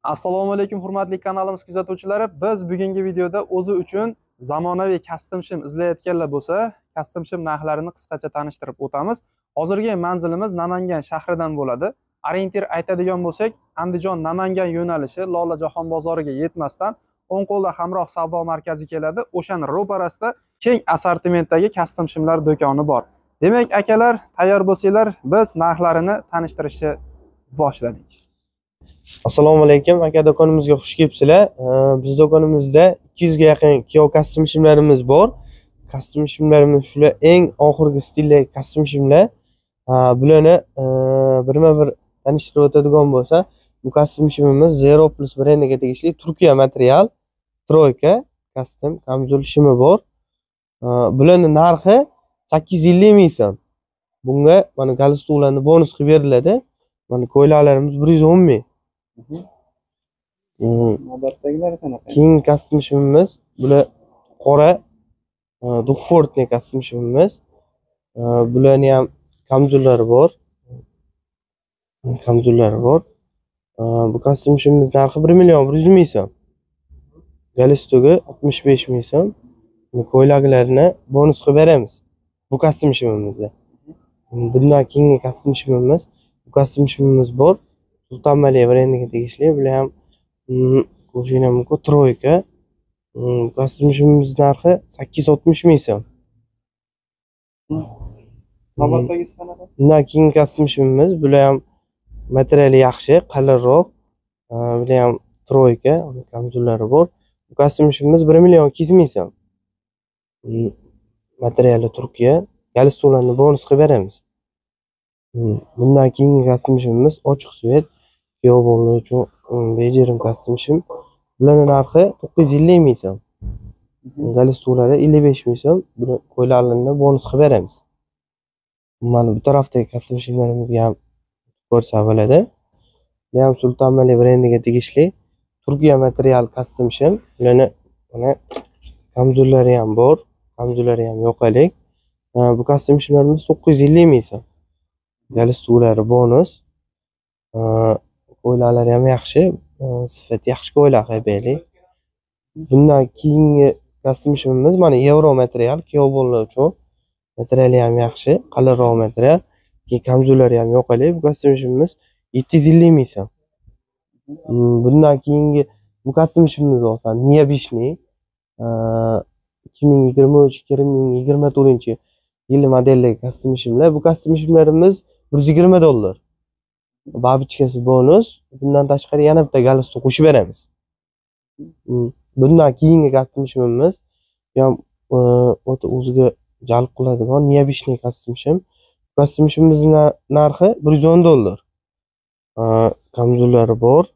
Assalomu alaykum hurmatli kanalimiz kuzatuvchilari. Biz bugungi videoda o'zi uchun zamonaviy custom shim izlayotganlar bo'lsa, custom shim narxlarini qisqacha tanishtirib o'tamiz. Hozirgi manzilimiz Namangan shahridan bo'ladi. Orientir aytadigan bo'lsak, Andijon-Namangan yo'nalishi Lolajahon bozoriga yetmasdan o'ng qo'lda Hamroh savdo markazi keladi. O'shaning ro'parasida keng assortimentdagi custom shimlar do'koni bor. Demak, akalar, tayyor bo'lsanglar, biz narxlarini tanishtirishni boshladik. Assalomu alaykum, aka, do'konimizga xush kelibsizlar. Biz do'konimizda 200 ga yaqin kiyov custom shimlarimiz bor. Custom shimlarimiz shular eng oxirgi stildagi custom shimlar. Bularni birma-bir tanishtirib o'tadigan bo'lsa, bu custom shimimiz Zero Plus brendiga tegishli Turkiya material troyka custom kamzul shimi bor. Bularning narxi 850 ming so'm. Bunga mana galstuklarni bonus qilib beriladi. Mana ko'ylaklarimiz 110 ming. Navbatdagilar qanaqa? Keyin custom shimimiz bular qora Duxfortni custom shimimiz. Bularni ham kamzullari bor. Bu custom shimimiz narxi 1 million 100 ming so'm. Galstugi 65 ming so'm. Bu ko'ylaklarni bonus qilib beramiz. Bu custom shimimizda. Bundan keyingi custom shimimiz, bu custom shimimiz bor. Sultonmaliya brendiga tegishli. Bular ham ko'rishinglar mumkin troyka. Custom shimimiz narxi 860 ming so'm. Navbatdagisi qanaqa? Bundan keyingi custom shimimiz, bular ham materiali yaxshi, qalinroq. Bular ham troyka, kamzullari bor. Bu custom shimimiz 1 million 200 ming so'm. Materiali Turkiya, galstuklarni bonus qilib beramiz. Bundan keyingi custom shimimiz ochiq svet, kiyov bolalar uchun bejirim custom shim. Bularning narxi 950 ming so'm. Galstuklari 55 ming so'm. Buni ko'ylaklarni bonus qilib beramiz. Mana bu tarafdagi custom shimlarimizga ham ko'rsa bo'ladi. Bu ham Sultonmaliya brendiga tegishli Turkiya material custom shim. Bularni mana kamzullari ham bor, kamzullari ham yoqalik. Bu custom shimlarimiz 950 ming so'm. Galstuklari bonus. Ko'ylaklari ham yaxshi, sifat yaxshi ko'ylak haybayli. Bundan keyingi custom shimimiz mana Euro material, kiyov bolalar uchun. Materiali ham yaxshi, qalinroq material. Keyin kamzullari ham yoqalik. Bu custom shimimiz 750 ming so'm. Bundan keyingi bu custom shimimiz bo'lsa Niyabishni 2023-2024 modeldagi custom shimlar. Bu custom shimlarimiz $120. Babichkasi bonus. Bundan tashqari yana bitta galstuk qo'shib beramiz. Bundan keyingi custom shimimiz ham o'ziga jalb qiladigan Niyabishni custom shim. Custom shimimizning narxi $110. Kamzullari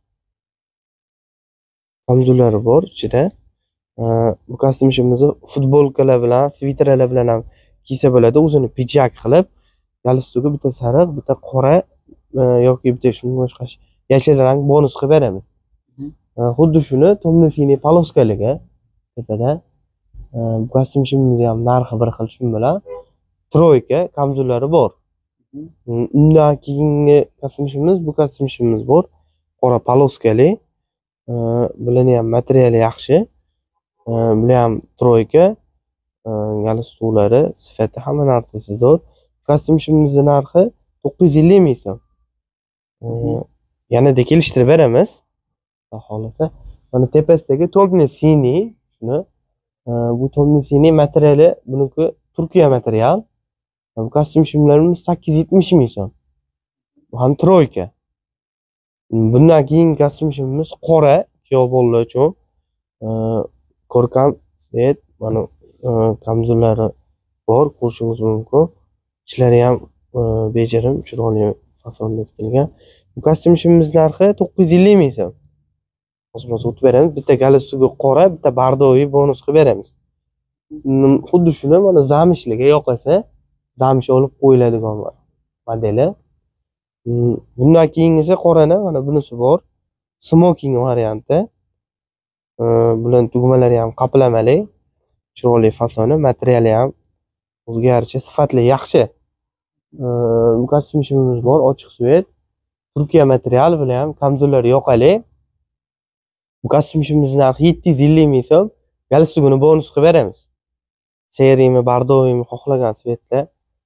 bor ichida. Bu custom shimimizni futbolkalar bilan, sviterlar bilan ham kiysa bo'ladi. O'zini pijak qilib, galstugi bitta sariq, bitta qora yoki bitta shunga boshqa yashil rang bonus qilib beramiz. Xuddi shuni tomni-siniy poloskaliga tepada. Bu custom shimimiz ham narxi bir xil shim bilan troyka kamzullari bor. Undan keyingi custom shimimiz, bu custom shimimiz bor. Qora poloskali. Bularning ham materiali yaxshi. Bular ham troyka. Galstuklari, sifati, hamma narsasi zo'r. Custom shimimizning narxi 950 ming so'm. Yanada kelishtirib beramiz. Xohlasa, mana tepasidagi tomni-siniy shuni. Bu tomni-siniy materiali buniki Turkiya material. Bu custom shimlarimiz 870 ming so'm. Bu ham troyka. Bundan keyingi custom shimimiz qora, kiyov bolalar uchun. Ko'rkam svet, mana kamzullari bor, ko'rishingiz mumkin. Ichlari ham bejirim, chiroyli fasonda tikilgan. Bu custom shimimizning narxi 950 ming so'm. O'zimiz o'tib beramiz. Bitta galstugi qora, bitta bardoviy bonus qilib beramiz. Xuddi shuni mana zamishliga yoqasa, zamish olib qo'yiladigan modeli. Bundan keyingisi qorani, mana bunisi bor. Smoking varianti. Bularning tugmalari ham qaplamali. Chiroyli fasoni, materiali ham o'ziga yarasha sifatli, yaxshi. Bu custom shimimiz bor, ochiq svet. Turkiya material bilan ham kamzullari yoqali. Bu kostyum shimimizni narxi 750 ming so'm. Galstukini bonus qilib beramiz. Seriymi, bardoviymi xohlagan svetda.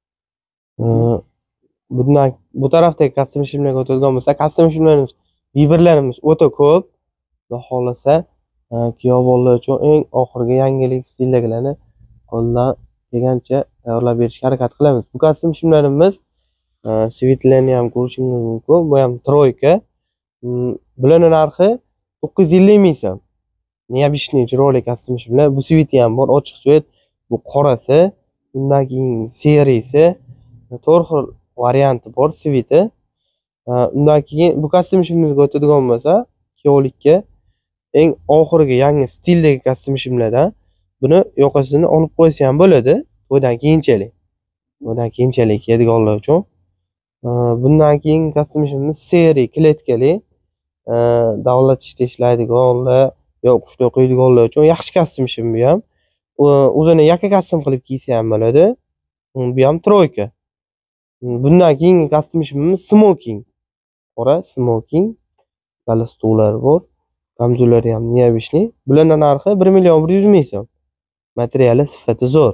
Bundan bu tarafdagi kostyum shimlarga o'tadigan bo'lsa, kostyum shimlarimiz, vibrlarimiz o'ta ko'p. Xudo xolasa, kuyov bolalar uchun eng oxirgi yangilik stildagilarni qo'ldan kelgancha tayyorlab berishga harakat qilamiz. Bu kostyum shimlarimiz svetlarni ham ko'rishingiz mumkin. Bu ham troyka. Bularning narxi 950 ming so'm. Необычный chiroyli kostyum shimlar. Bu sveti ham bor, ochiq svet. Bu qorasi, undan keyin seriyasi, 4 xil varianti bor sveti. Undan keyin bu kostyum shimimizga o'tadigan bo'lsa, kuyovlikka eng oxirgi yangi stildagi kostyum shimlardan buni yoqasini olib qo'ysa ham bo'ladi. To'ydan keyinchalik. To'ydan keyinchalik kiyadiganlar uchun. Bundan keyin kostyum shimimiz seri kletkali, davlat ishida ishlaydiganlar yo qushda qo'yadiganlar uchun yaxshi kostyum shim bu ham. O'zini yakka kostyum qilib kiysa ham bo'ladi. Bu ham troyka. Bundan keyingi kostyum shimimiz smoking. Qora smoking. Galstuklar bor. Kamzulari ham необычный. Bularning narxi 1 million 100 ming so'm. Materiali sifati zo'r.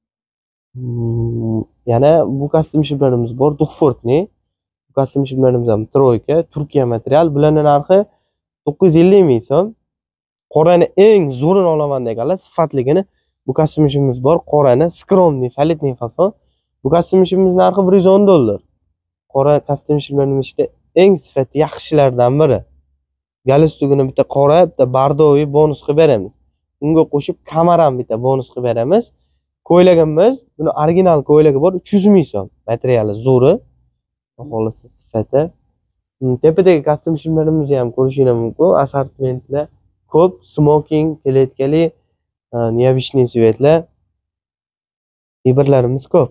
Yana bu kostyum shimlarimiz bor, Duxfortni. Bu kostyum shimlarimiz ham troyka, Turkiya material. Bularning narxi 950 ming so'm. Qorani eng zo'rini olaman deganlar sifatligini bu kostyum shimimiz bor. Qorani skromniy, solidniy fason. Bu kostyum shimimiz narxi 110 dollar. Qora kostyum shimlarimiz ichida eng sifati yaxshilardan biri. Galstukini bitta qora, bitta bardoviy bonus qilib beramiz. Unga qo'shib kamar ham bitta bonus qilib beramiz. Ko'ylagimiz, buni original ko'ylagi bor, 300 ming so'm. Materiali zo'ri. Xohlasa sifati. Tepadagi kostyum shimlarimizni ham ko'rishingiz mumkin. Assortimentlar ko'p, smoking, kletkali, необычный svetlar. Vibrlarimiz ko'p.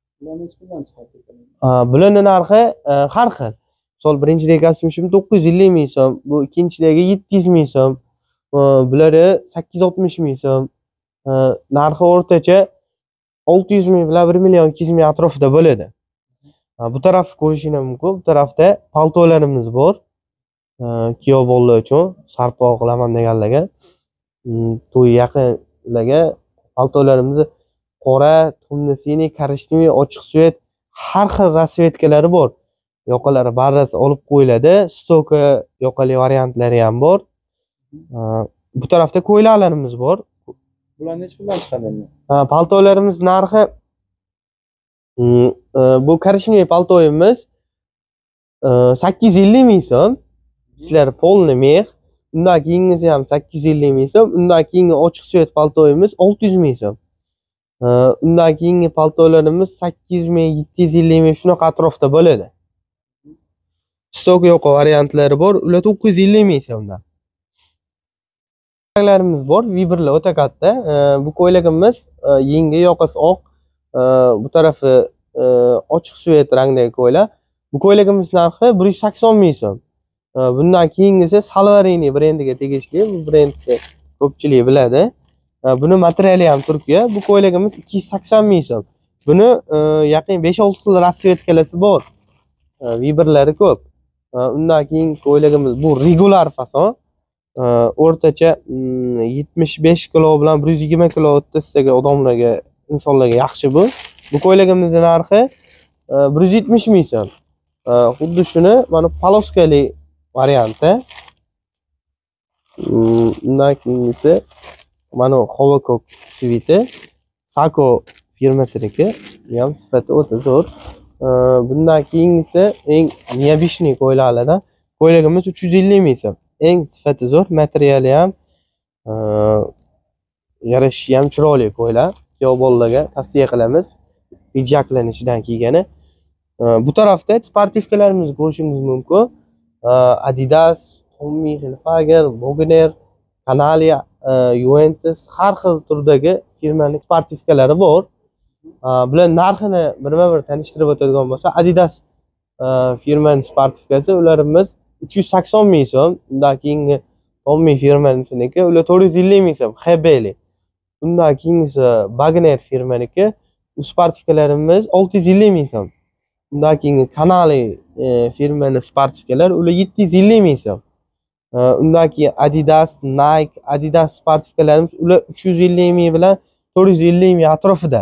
Bularning narxi har xil. Misol birinchidagi kostyum shim 950 ming so'm, bu ikkinchidagi 700 ming so'm, buları 860 ming so'm. Narxi o'rtacha 600 ming bilan 1 million 200 ming atrofida bo'ladi. Bu tarafni ko'rishingiz mumkin. Bu tarafda paltolarimiz bor. Kuyov bolalar uchun sarpo qilaman deganlarga, to'y yaqinlarga paltolarimizni qora, temno-siniy, korishniy, ochiq svet, har xil rasvetkalari bor. Yoqalari barrasi olib qo'yiladi. Stoka yoqali variantlari ham bor. Bu tarafda ko'ylaklarimiz bor. Bular nech puldan chiqadi? Paltolarimiz narxi bu korishniy paltoyimiz 850 ming so'm. Sizlar polni mex. Undan keyingisi ham 850 ming so'm. Undan keyingi ochiq svet paltoyimiz 600 ming so'm. Undan keyingi paltolarimiz 800 ming, 750 ming shunaqa atrofda bo'ladi. Stok yo'q variantlari bor. Ular 950 ming so'mdan. Ko'ylaklarimiz bor, vibrlar o'ta katta. Bu ko'ylagimiz yengi, yoqasi oq, bu tarafi ochiq svet rangdagi ko'ylak. Bu ko'ylagimiz narxi 180 ming so'm. Bundan keyingisi Salvarini brendiga tegishli. Bu brendni ko'pchilik biladi. Buni materiali ham Turkiya. Bu ko'ylagimiz 280 ming so'm. Buni yaqin 5-6 xil rasvetkalasi bor. Vibrlari ko'p. Undan keyin ko'ylagimiz bu regular fason. O'rtacha 75 kilo bilan 120 kilo o'rtasidagi odamlarga, insonlarga yaxshi bu. Bu ko'ylagimizning narxi 170 ming so'm. Xuddi shuni mana poloskali varianti. Undan keyingisi mana Hovakok sveti, Sako firmasiniki, ham sifati o'ta zo'r. Bundan keyingisi eng необычный ko'ylaklardan. Ko'ylagimiz 350 ming so'm. Eng sifati zo'r, materiali ham, yarashi ham chiroyli ko'ylak. Kuyov bolalarga tavsiya qilamiz. Pijaklarning ichidan kiygani. Bu tarafda sportivkalarimizni ko'rishingiz mumkin. Adidas, Tommy Hilfiger, Bogner, Canalia, Juventus har xil turdagi firmaning sportivkalari bor. Bular narxini birma-bir tanishtirib o'tadigan bo'lsa, Adidas firmaning sportivkasi ularimiz 380 ming so'm. Undan keyingi Tommy firmaniki ular 450 ming so'm. HB'li. Undan keyingisi Bagner firmaniki, u sportivkalarimiz 650 ming so'm. Undan keyingi Canali firmaning sportivkalari ular 750 ming so'm. Undan keyin Adidas, Nike, Adidas sportivkalarimiz ular 350 ming bilan 450 ming atrofida.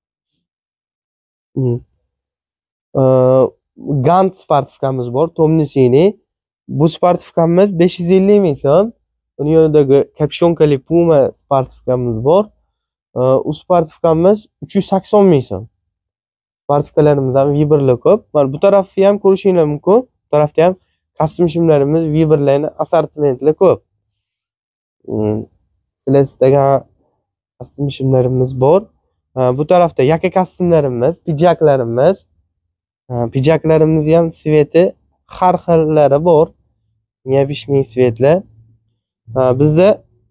Gant sportivkamiz bor, tomni siniy. Bu sportivkamiz 550 ming so'm. Uning yonidagi kapshonkali Puma sportivkamiz bor. U sportivkamiz 380 ming so'm. Sportivkalarimiz ham Viberlar ko'p. Mana bu tarafni ham ko'rishinglar mumkin. Bu tarafda ham custom shimlarimiz, Viberlarning assortimentlar ko'p. Sizlar istagan custom shimlarimiz bor. Bu tarafda yaka kostyumlarimiz, pijaklarimiz. Pijaklarimiz ham sveti har xillari bor. Neobishniy svetlar. Bizda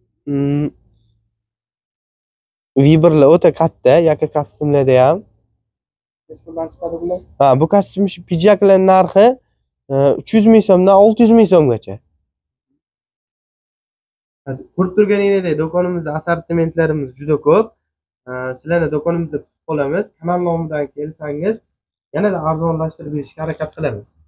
Viberlar o'ta katta, yaka kostyumlarda ham. Qachondan chiqadi bular? Bu kostyum pijaklar narxi 300 ming so'mdan 600 ming so'mgacha. Ko'rib turganingizdek, do'konimizda assortimentlarimiz juda ko'p. Sizlarni do'konimizda kutib qolamiz. Kanal nomidan kelsangiz yanada arzonlashtirib berishga harakat qilamiz.